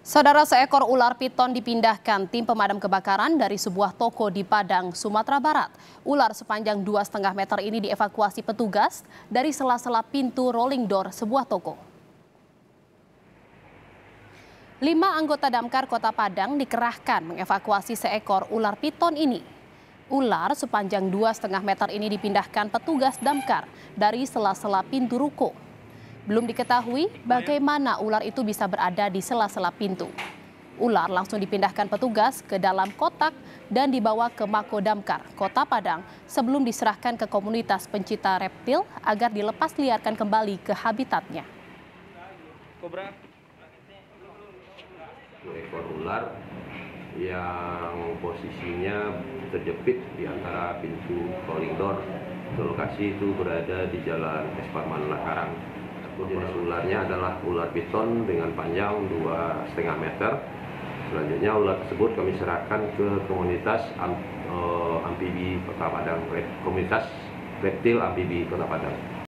Saudara, seekor ular piton dipindahkan tim pemadam kebakaran dari sebuah toko di Padang, Sumatera Barat. Ular sepanjang 2,5 meter ini dievakuasi petugas dari sela-sela pintu rolling door sebuah toko. 5 anggota Damkar Kota Padang dikerahkan mengevakuasi seekor ular piton ini. Ular sepanjang 2,5 meter ini dipindahkan petugas Damkar dari sela-sela pintu ruko. Belum diketahui bagaimana ular itu bisa berada di sela-sela pintu. Ular langsung dipindahkan petugas ke dalam kotak dan dibawa ke Mako Damkar Kota Padang sebelum diserahkan ke komunitas pencinta reptil agar dilepas liarkan kembali ke habitatnya. Ekor ular yang posisinya terjepit di antara pintu rolling door. Lokasi itu berada di Jalan Esparman Lakarang. Jenis ularnya adalah ular piton dengan panjang 2,5 meter. Selanjutnya ular tersebut kami serahkan ke komunitas amfibi Kota Padang, komunitas reptil amfibi Kota Padang.